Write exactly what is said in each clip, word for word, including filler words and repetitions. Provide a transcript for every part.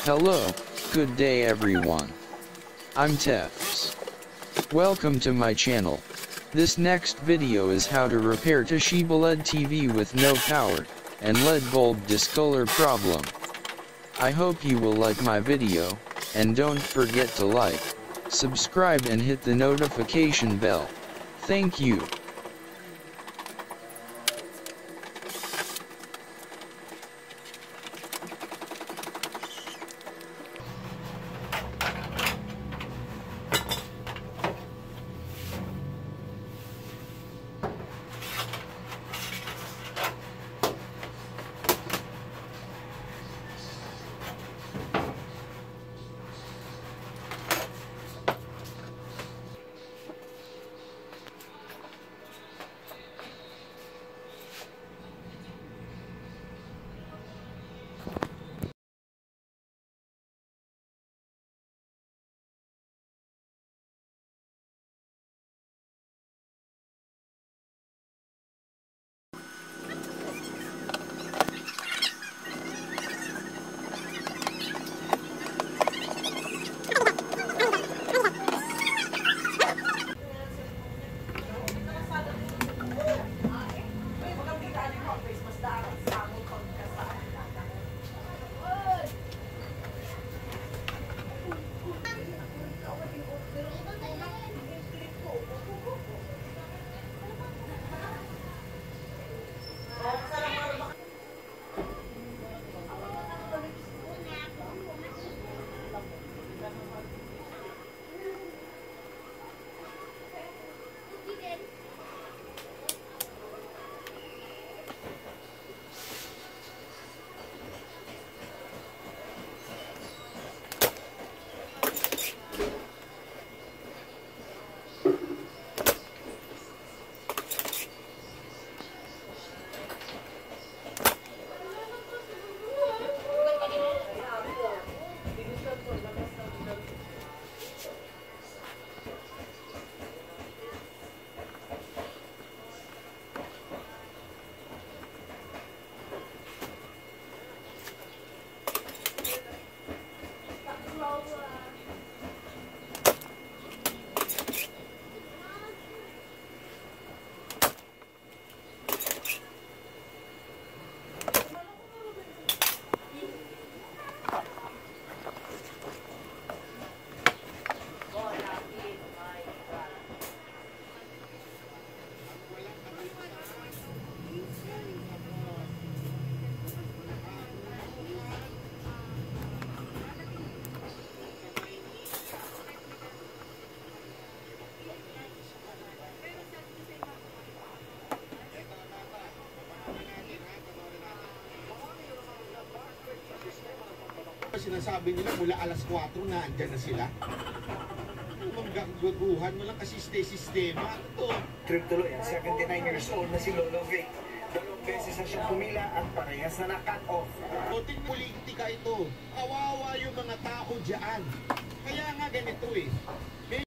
Hello, good day everyone. I'm Tefs. Welcome to my channel. This next video is how to repair Toshiba L E D T V with no power, and L E D bulb discolor problem. I hope you will like my video, and don't forget to like, subscribe and hit the notification bell. Thank you. Sinasabi nila mula alas kwatro na andyan na sila. Magagaguhan mo lang kasi stay-sistema. Ito. Trip tuloy, seventy-nine years old na si Lolo Vic. Dalawang beses na siyang pumila at parehas na na-cut off. Puting politika ito. Kawawa yung mga tao dyan. Kaya nga ganito eh. May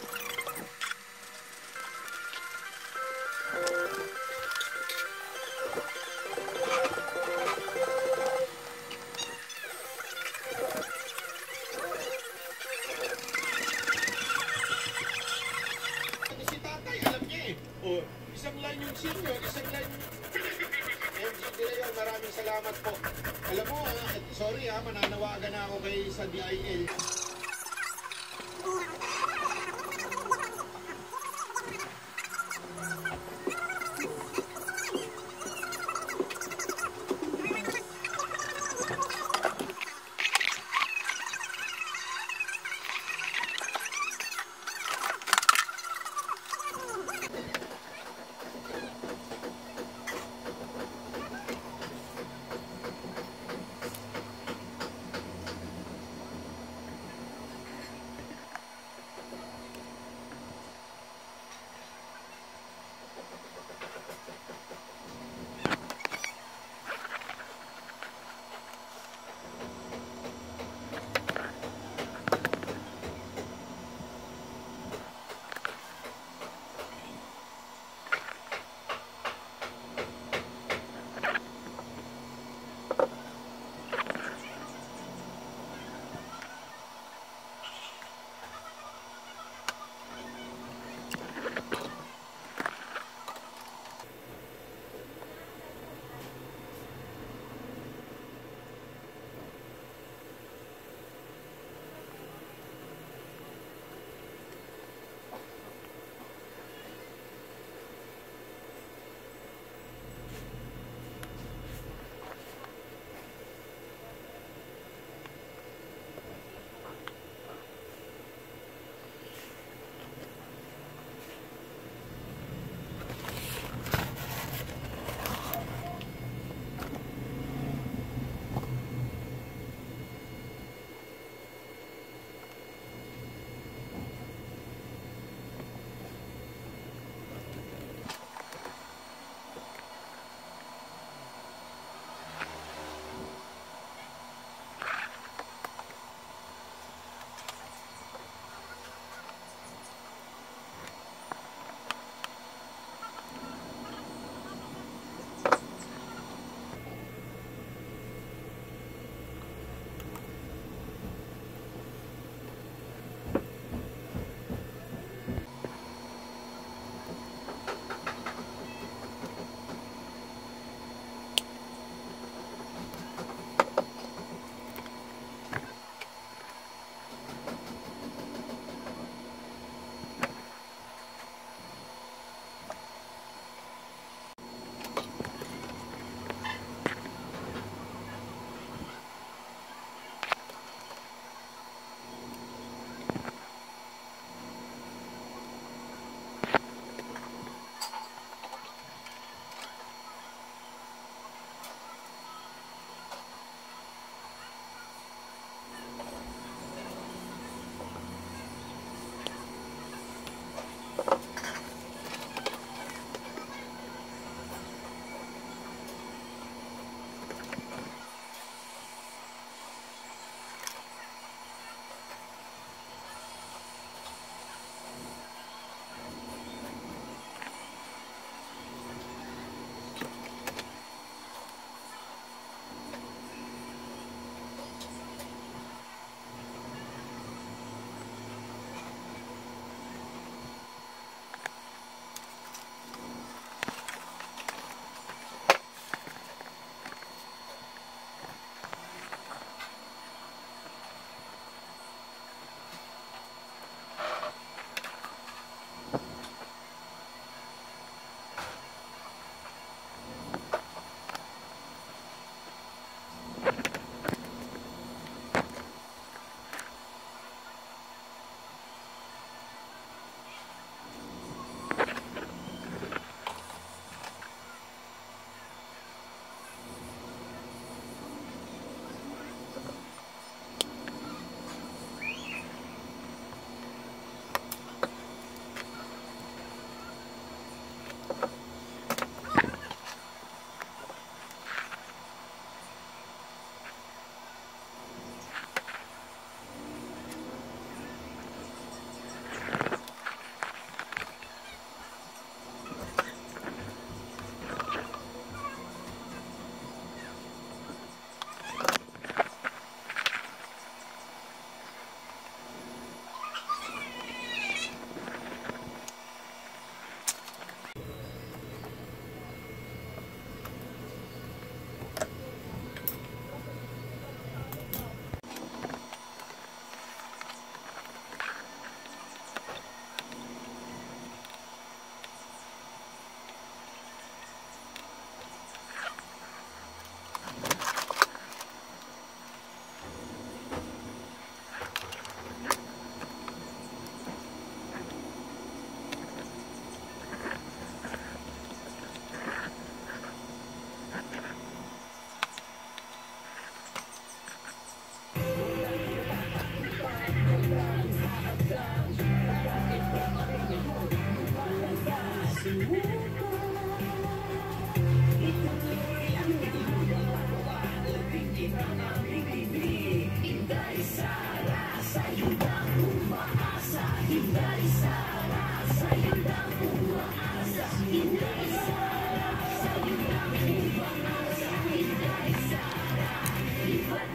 isang line yung senior, isang line M G D Leon, maraming salamat po. Alam mo, ah, sorry ha, mananawagan na ako kay sa D I L.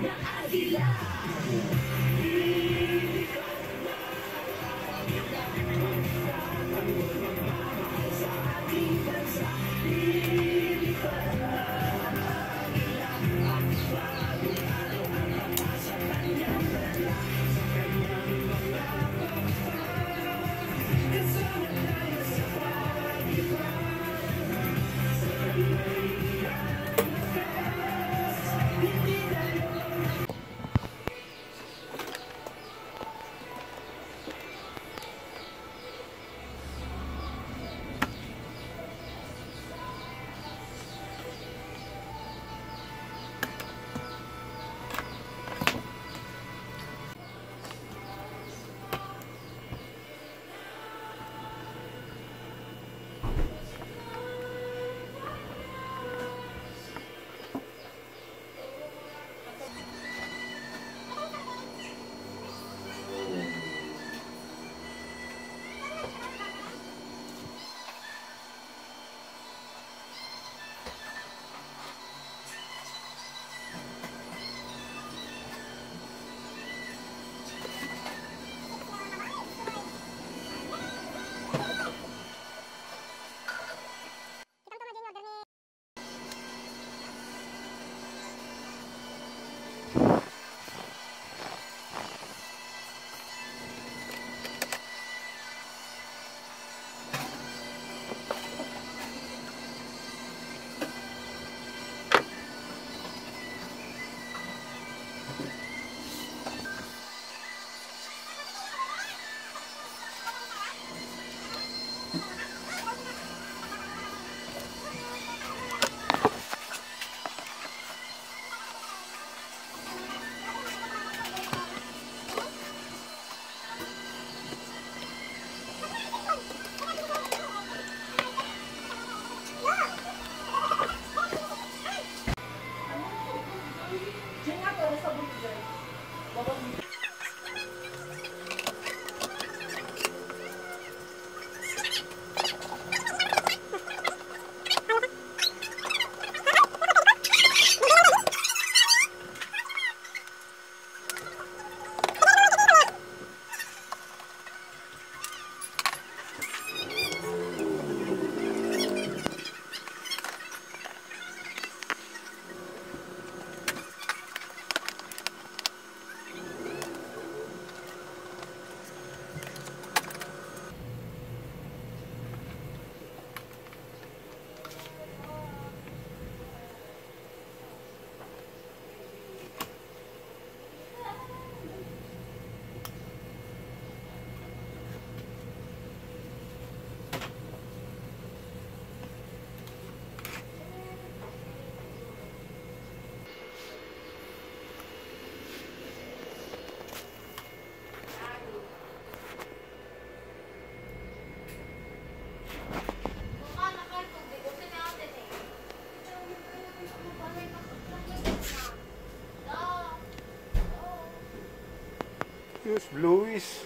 Use bluish.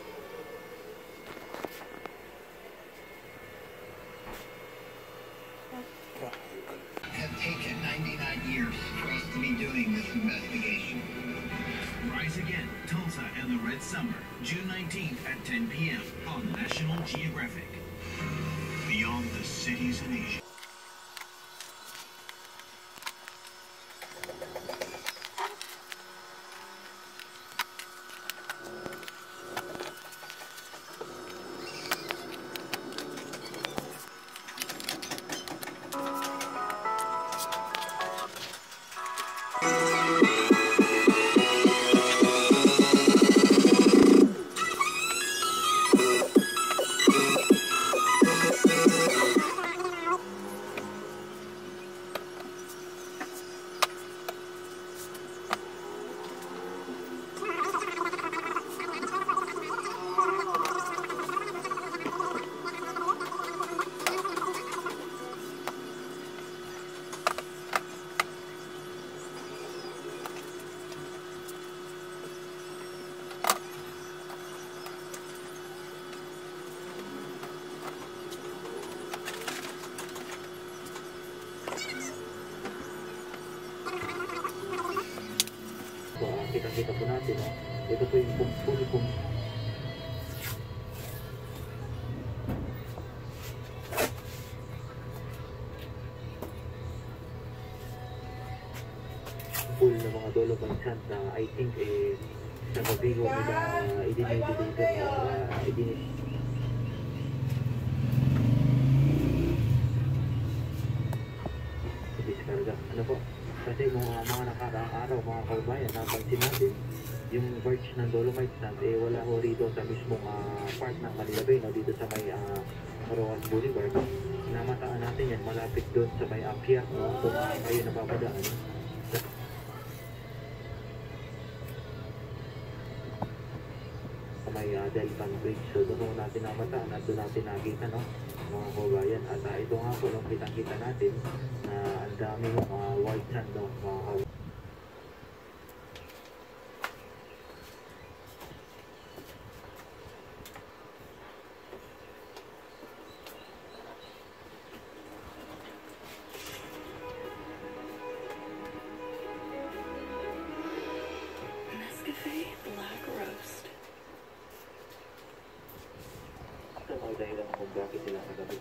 Have taken ninety-nine years for us to be doing this investigation. Rise Again, Tulsa and the Red Summer, June nineteenth at ten p m on National Geographic. Beyond the cities in Asia. kita-kita po natin, no? Ito po yung full full full na mga dolomite sand na I think eh sa gabi ko nila uh, idinidiliver o uh, idinid diskarga. Ano po? Kasi mga mga nakaraang araw mga kababayan, napansin natin yung verge ng dolomite sand eh wala ho rito sa mismong uh, part ng Manila Bay, no? Dito sa may uh, Rojas Boulevard. Namataan natin yan malapit doon sa may Akyat, no? Kung uh, kayo napapadaan may uh, Delpan Bridge. So doon natin namataan at doon natin nakita, no, mga kababayan. At uh, ito nga po, no, kitang-kita natin na ang dami ng uh, white sand, no, mga kababayan. Dahilan kung bakit sila kagabi.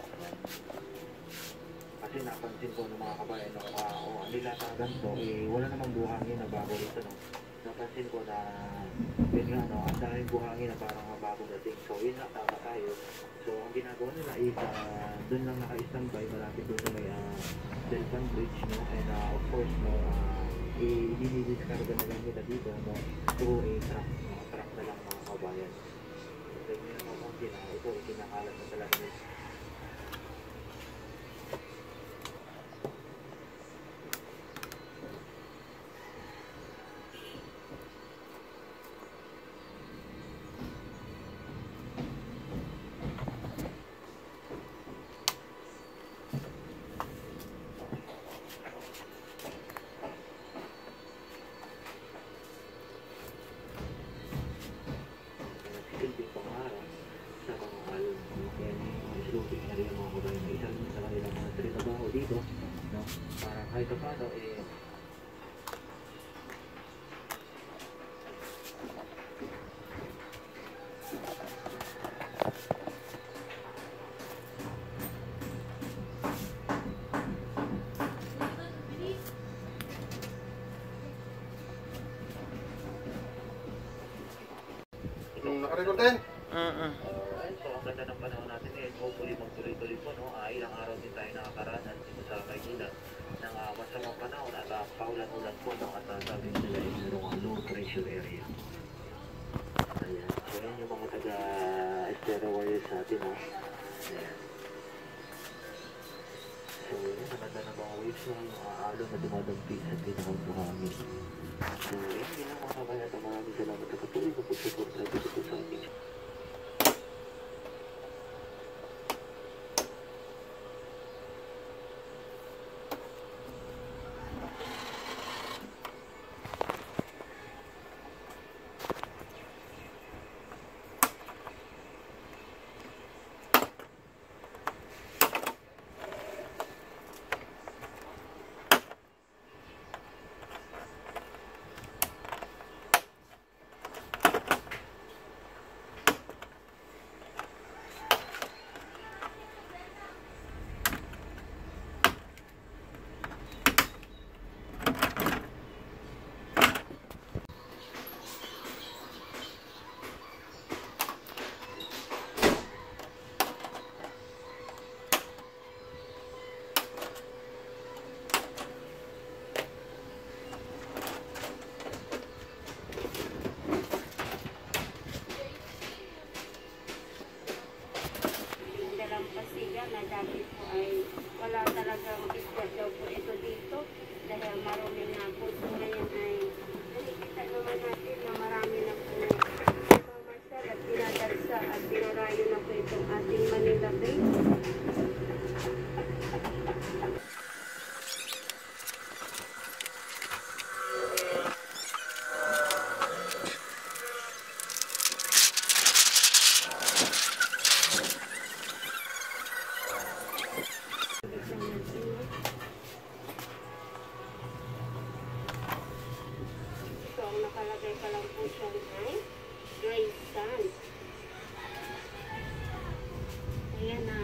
Kasi napansin ko ng mga kabayan, no, uh, oh, nilatagan to, eh, wala namang buhangin na bago rito, no. Napansin ko na, yun nga, no, ang daming buhangin na parang bago dating. So, yun na, tama tayo. So, ang ginagawa nila is, uh, dun lang naka-standby, malapit doon sa may uh, Delpan Bridge, no, and uh, of course, no, uh, i-dinidiscarga na lang nila dito, no, through a truck, no, truck na lang mga kabayan. So, yun na naman din, uh, ito, ikinakalat na talaga nila. Silbing pangarap sa mga alon, no? Kaya islupin na rin ang mga kabayan na isa sa kanilang mga trabaho dito, no? Para kahit pa paano eh Nakarecord din? Uh-uh. So, ang ganda ng panahon natin ngayon, hopefully magtuloy-tuloy po, no? Uh, ilang araw din tayo nakakaranas dito sa Maynila ng uh, masamang panahon at uh, paulan-ulan po, no? At uh, sabi nila ay mayroong uh, low pressure area. Ayan. So, yan yung mga taga-Estero Warriors natin, no? Ayan. So, yun, ang ganda ng mga waves, no? Yung uh, alon na dumadampi sa pinakang-buhangin. So, yun, yun ang mga kabayan. Maraming salamat sa patuloy na pagsuporta dito po sa ating nakalagay pa lang po siya ay dry sand. Ayan na.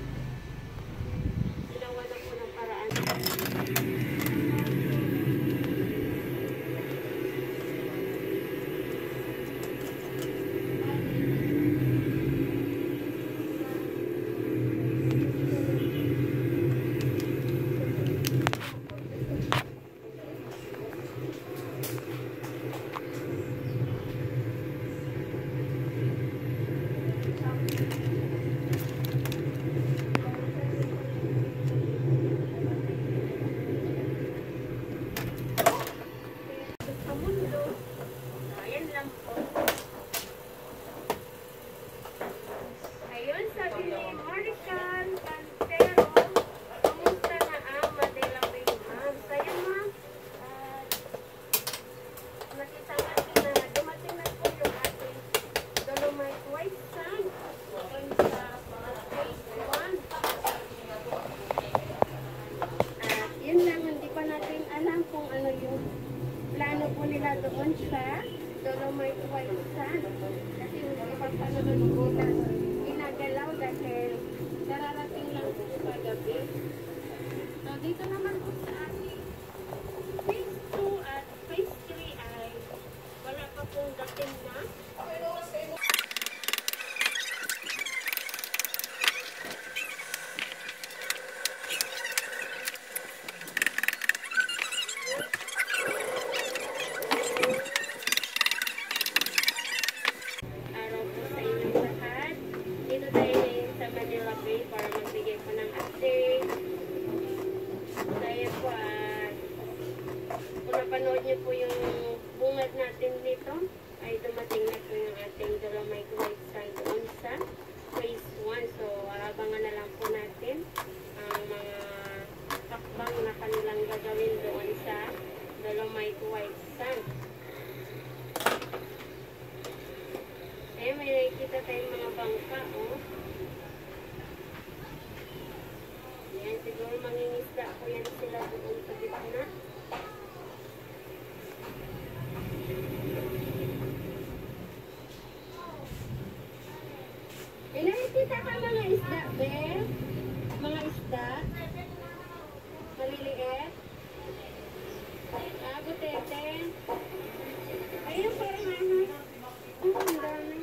Ginawa na po ng paraan. Doon siya, dolomite white sand. Kasi kapag ano doon po na ginagalaw dahil nararating lang po sa gabi. So dito naman po sa ating phase two at phase three ay wala pa pong dating na. Napanood niyo po yung bungad natin dito ay dumating na po yung ating dolomite white sand doon sa phase one. So abangan na lang po natin ang mga takbang na kanilang gagawin doon sa dolomite white sand. Eh may nakikita tayong mga bangka, oh. Yan, siguro mangingisda ako yan sila doon sa gitna. Eh, nakikita ka mga isda, be? Mga isda? Maliliit? Ah, butete? Ayun, parang ano? Oh, ang dami.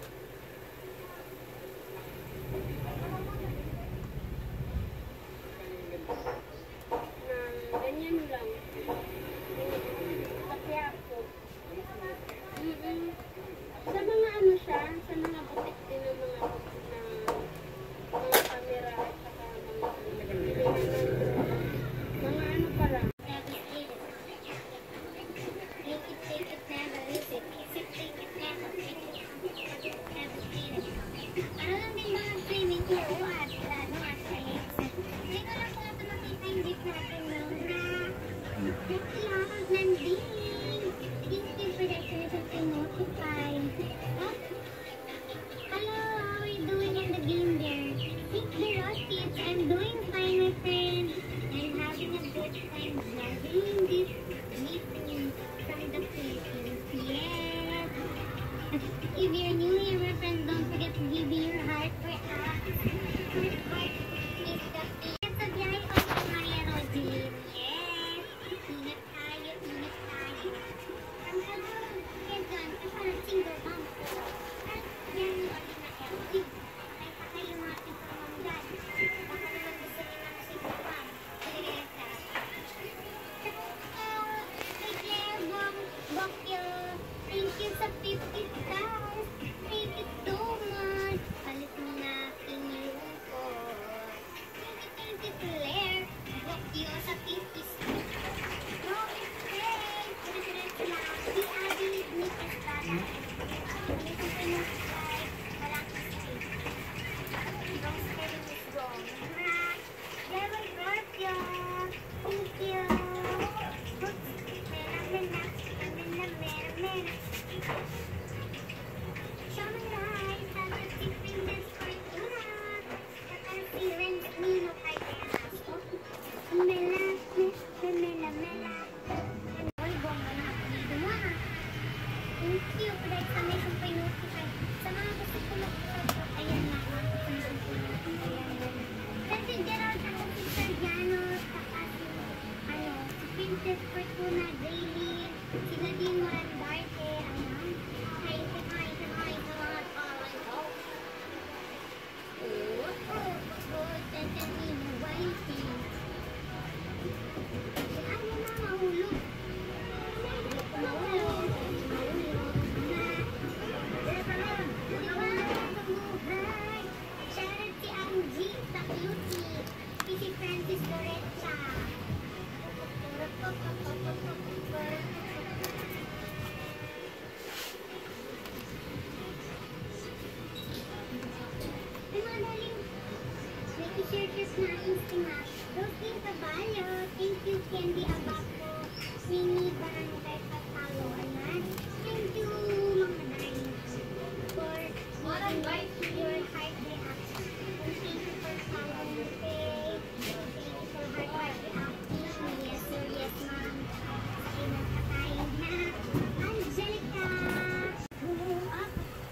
Na, ganyan lang. Kapiapo. Mm-mm. Sa mga ano siya, sa mga butik din ng mga na, mga camera at saka mga mga ano pala. I'm doing fine, my friend. I'm having a good time driving this meeting from the Philippines. Yes. If you're new here, my friend, don't forget to give me your heart for us. Your heart is the key. Sa biyahe ko sa Maria Rodin. Yes. Ingat tayo, ingat tayo. Ang kalong, kaya dyan, kasi parang single mom ko. At yan yung ulit na healthy. Ay pa kayo mga pagpamanggan. Baka naman gusto niyo na single mom. Teresa. Kay Claire Bong, Bokyo. Thank you sa fifty stars. Thank you so much. Palit mo na pinili ko. Thank you, thank you, Claire. Bokyo sa fifty stars. No, it's great. Diretso na. Si Abby ni Estada. Palit mo pa yung slide. Walang mistake. Don't stay with wrong. Level Bokyo. Thank you. Mera, mera. Mera, mera, mera. Show me light, have a tip in this fortuna. Nakasiren nino kay Teaso. Mela, mela, mela, mela. Oy, bomba na dito mo ha. thank you for the exclamation point notify. Sa mga gusto ko mag-support, ayan na, mga exclamation point notify. Then si Gerald, ako si Sergiano, saka si, ano, si Princess Fortuna Daily, si Nadine Morandarte, ayan. Hi, hi, hi, hi, sa mga kawan ko. Oh, oh, oh, tatanin mo, waiting. Ano na, mahulog. Mahulog. Mahulog na. Liwanag ang buhay. Shoutout si Angie sa Cutie. Si Francis Lorecha. Ay, madaling. May t-shirts na instingat. Rosie Caballo. Thank you, Candy Abaco. Mini Barangay Patalo. Ayan. Thank you, mga darling. For giving your heart reaction. And thank you for following the page. Thank you for heart heart reaction. Yes, sir, yes, ma'am. Sa inang katayin na. Angelica. Up.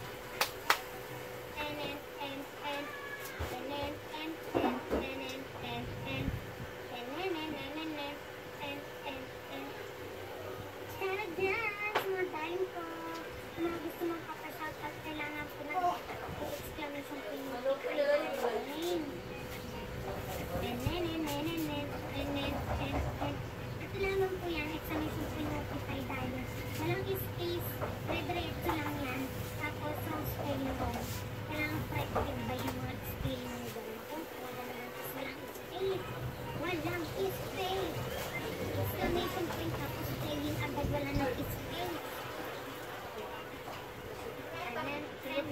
And, and, and, and. And, and, and, and, and, and, and, and. And, and, and, and, and, and, and, and, and. Shoutout dyan sa mga darling ko. Sa mga gusto magpapashoutout, kailangan ko na i-exclamation point notify darling. And then, and then, and then, and then, and then. Ito lamang po yan, exclamation point notify darling. Walang space, dire-diretso lang yan. Tapos, ang spelling ko. Kailangan corrective ba yung mga spelling mo doon? Kung wala naman, tapos walang space. Walang space. Exclamation point tapos spelling agad, wala nang space. And then,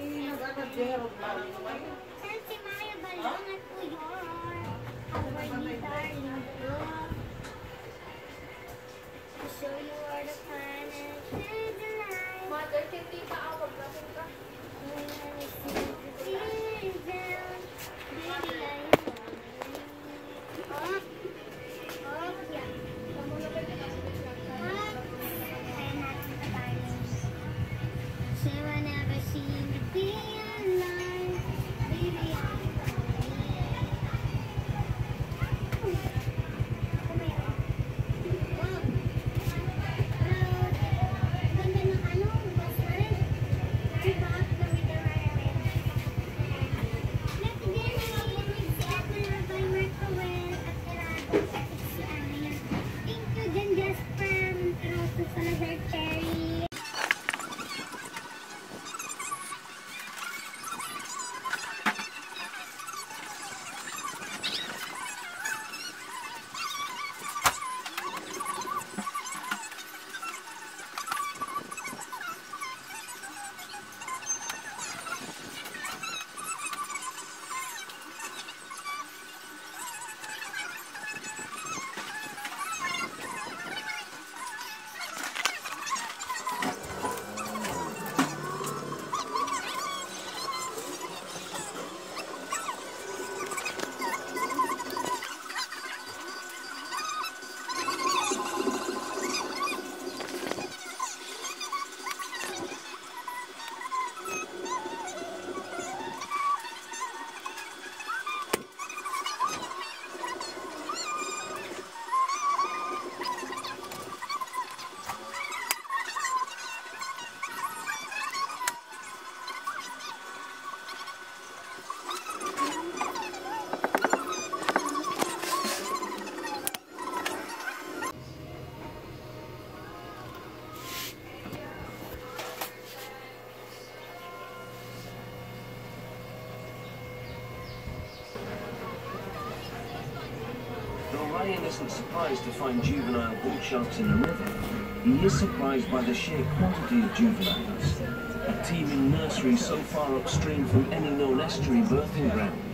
saan si Maya Balong at Uyor? How are you, darling? To show you are the planet and the light. Mother, hindi ka awag natin ka. When I see the down, baby, I am up. Up, yeah. Up. Kaya natin sa darling. She will never see me be alive. Baby, I am ganda ng ano, bus na rin. Diba? Gamit na rin. Let's get it. Lamig si Ate Rabay Marcowell at Erado at si Aya. Thank you, Jan Jasper. Pinuso sa Lazar Cherry. Ryan isn't surprised to find juvenile bull sharks in the river. He is surprised by the sheer quantity of juveniles, a teeming nursery so far upstream from any known estuary birthing ground.